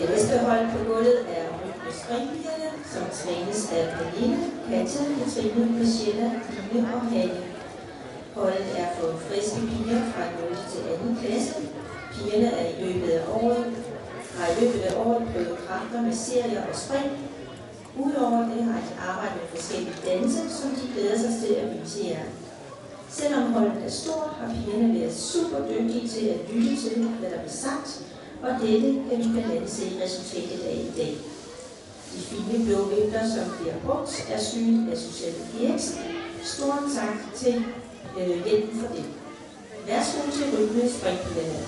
Det næste hold på gulvet er springpigerne, som trænes af Pernille, Katja, Katrine, Michelle, Line og Hanne. Holdet er for friske piger fra 0. til 2. klasse. Pigerne har i løbet af året prøvet kræfter med serier og spring. Udover det har de arbejdet med forskellige danse, som de glæder sig til at vise jer. Selvom holdet er stort, har pigerne været super dygtige til at lytte til, hvad der bliver sagt, og dette kan vi blandt andet se resultatet af i dag. De fine blå vinkler, som bliver brugt, er synet af Susanne Eriksen. Stor tak til hjælpen for det. Værsgo til rytme springpigerne.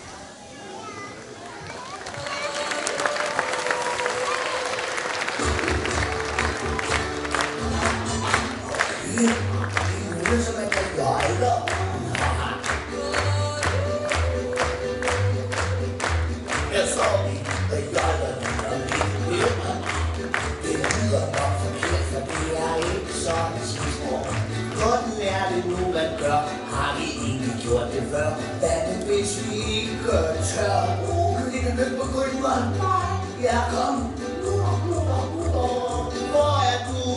Ja, kom. Hvor er du?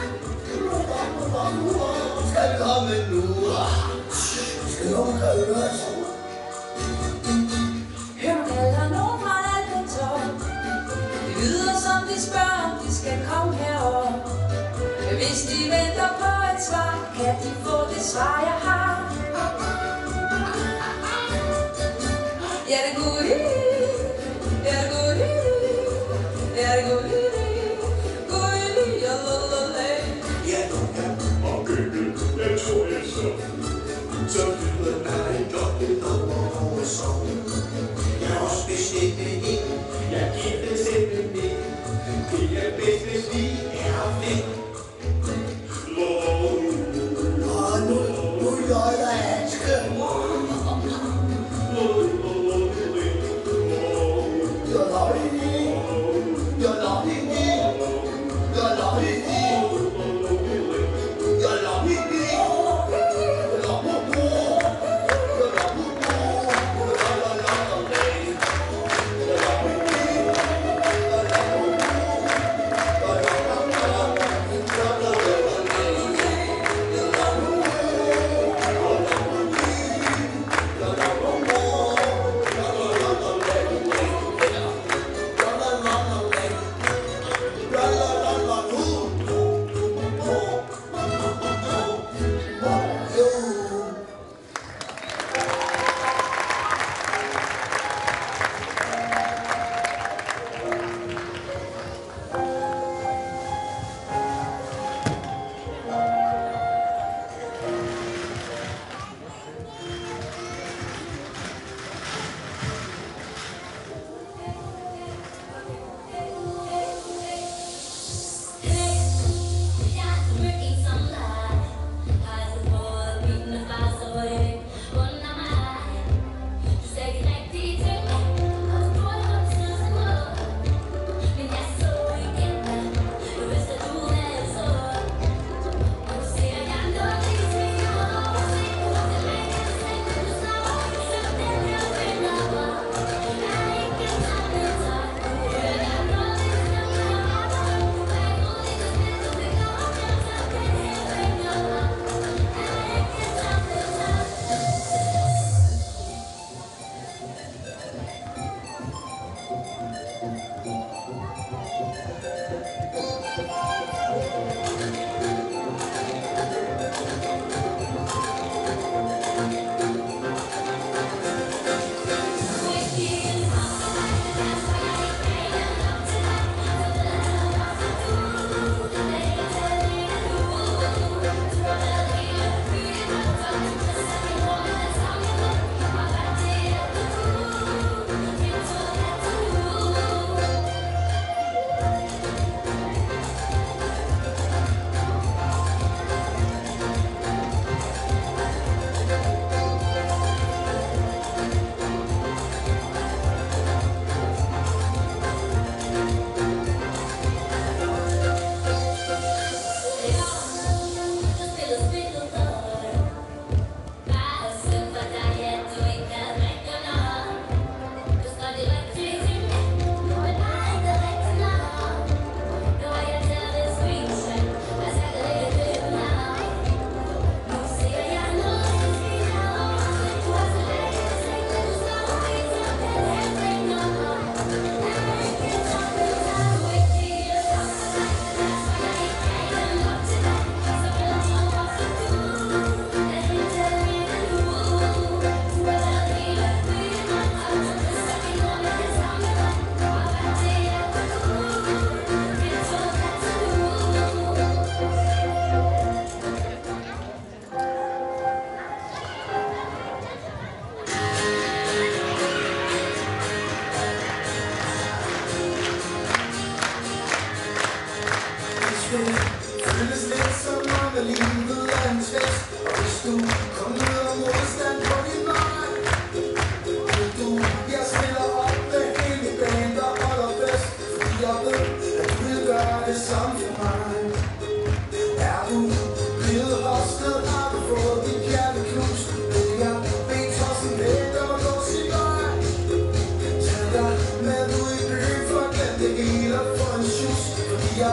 Skal vi komme nu? Skal nogen høre os? Hør nu kalder nogen fra Alpentor. Det lyder som de spørger, om de skal komme herover. Hvis de venter på et svar, kan de få det svar, jeg har. Ja, det er god idé. Ja, det er god idé. Ja, det er god idé. God idé, jalalala. Ja, og køkken, jeg tror jeg så lyder dig godt lidt over sov. Jeg har også bestemt en, jeg giver bestemt en. Det er bedst, hvis vi er væk. Og nu løjder handske.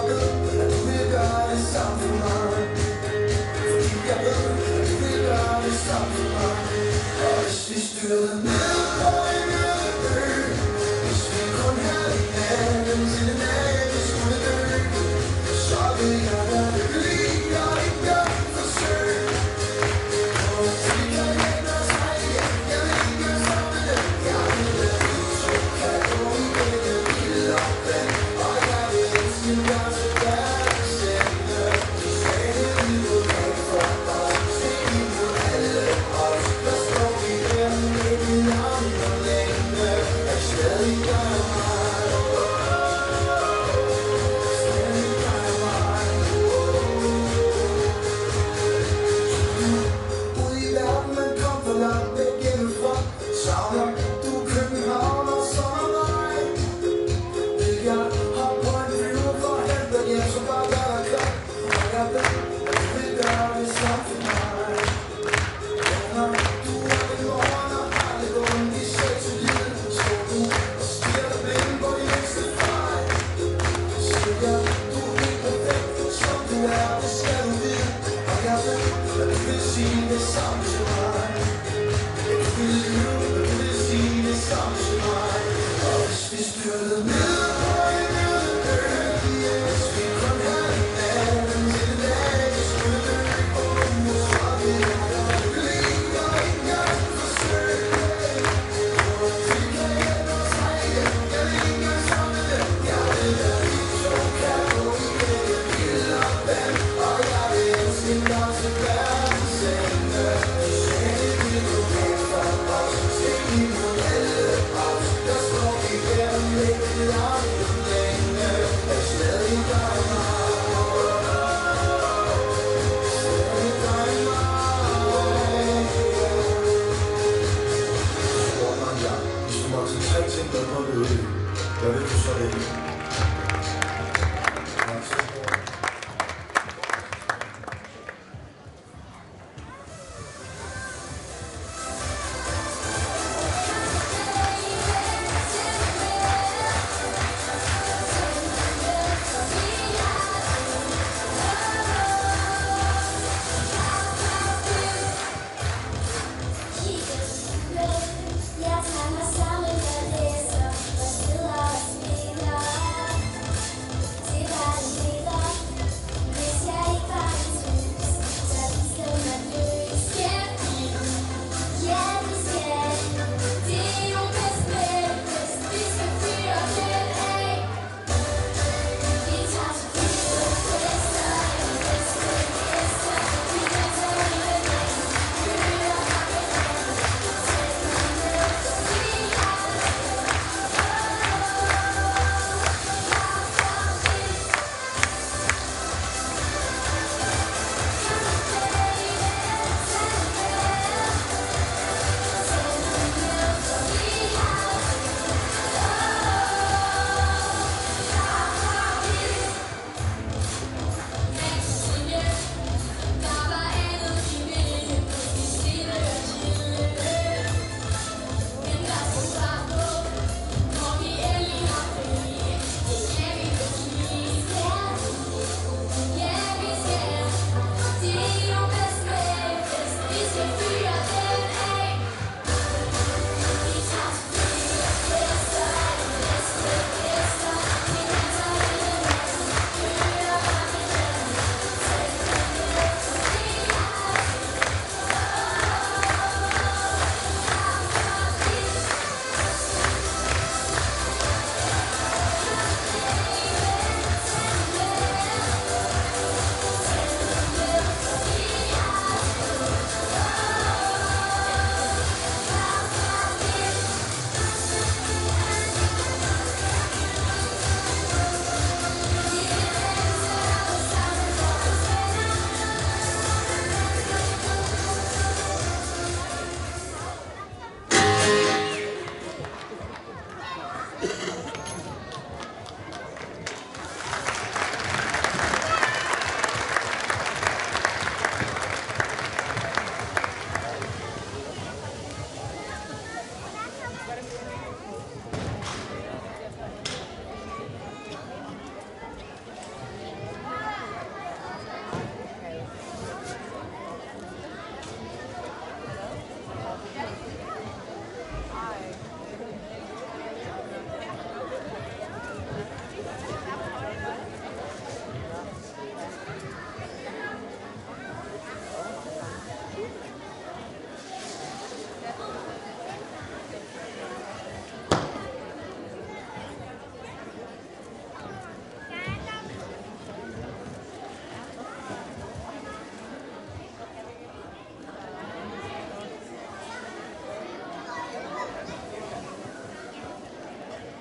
ved, at du vil gøre det samme for mig. Fordi jeg ved, at du vil gøre det samme for mig. Og hvis vi styrede ned på en øde ø, hvis vi kun havde hinanden til den dag, vi skulle dø, så vil jeg være lykkelig og ikke gøre et forsøg. Og vi kan hente os hej igen, jeg vil ikke gøre sammen med dem. Jeg vil at du så kan gå igennem hele opland, og jeg vil elske dig til verdens ende. Stæne livet bag for os, stæne imod alle os, der står vi her med din arm og længe, er stadig dig og mig. Stadig dig og mig. Ude i verden, man kom for langt væk hjemmefra, savner du København og så mig. Vil jeg hoppe på en flyver for at hente dig hjem, så bare vær der klar. Og jeg ved, at du vil gøre det samme for mig. Venner, du er min morgen og aldrig ondt i selv til livet. Står du og stiger dig blind på de mindste fejl. Siger jeg, du er helt perfekt, som du er, det skal du vide. Og jeg ved, at du vil sige det samme til mig. Jeg vil lyve, at du vil sige det samme til mig. Og hvis vi styrtede ned på en øde ø, hvis vi kun havde hinanden til den dag, vi skulle dø, så vil jeg være lykkelig og ikke gøre et forsøg. Og vi kan hente os hej igen, jeg vil ikke gøre sammen med dem. Jeg vil at vi to kan gå igennem hele opland, og jeg vil elske dig til verdens ende. Stæne livet bag for os, stæne imod alle os, der står vi her med dit arm og længe, er stadig dig og mig. Stadig dig og mig. Spurgte mig engang, hvis du måtte tage 3 ting med på en øde ø, hvad vil du så vælge? Jeg tager mig sammen og læser og sidder og smiler.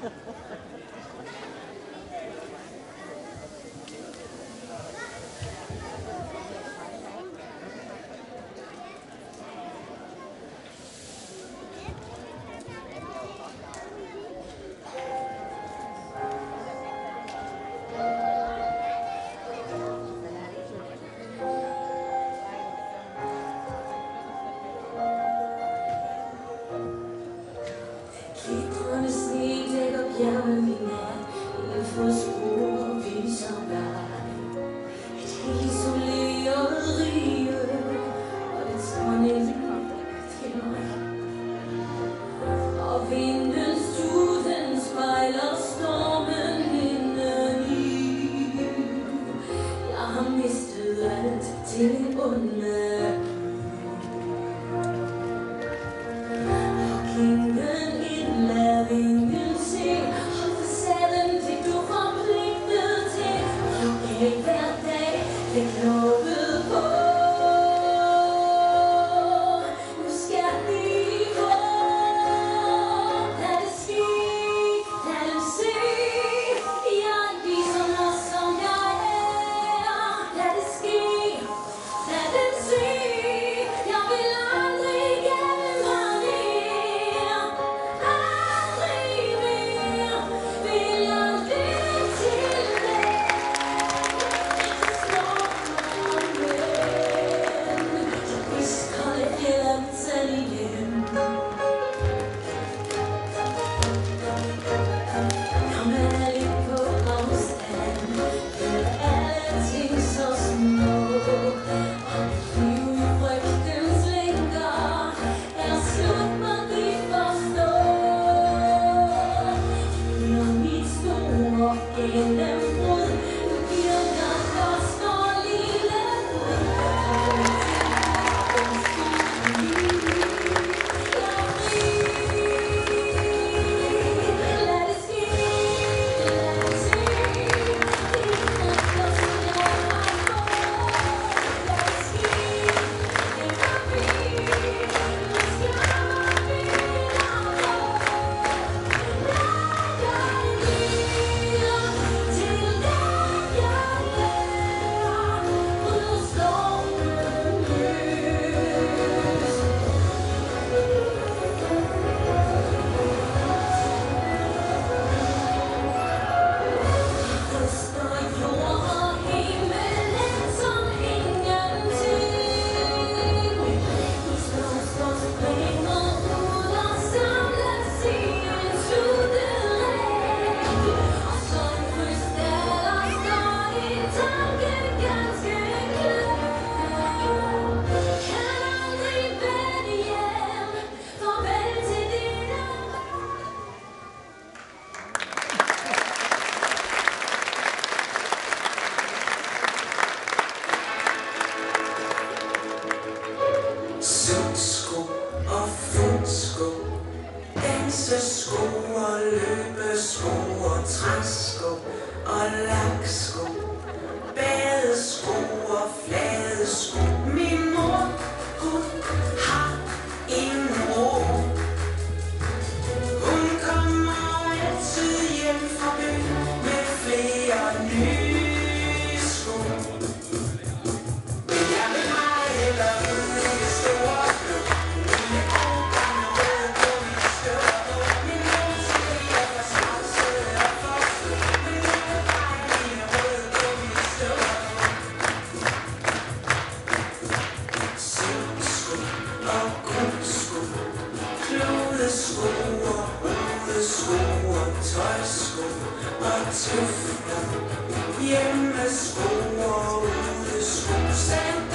Hjemmesko og udesko,